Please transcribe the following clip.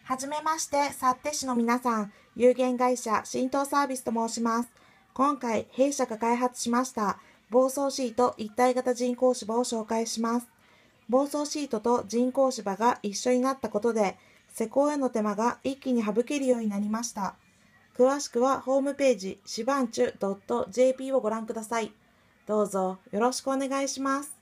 はじめまして、幸手市の皆さん、有限会社新東サービスと申します。今回、弊社が開発しました防草シート一体型人工芝を紹介します。防草シートと人工芝が一緒になったことで、施工への手間が一気に省けるようになりました。詳しくはホームページ、しばんちゅ .jp をご覧ください。どうぞよろしくお願いします。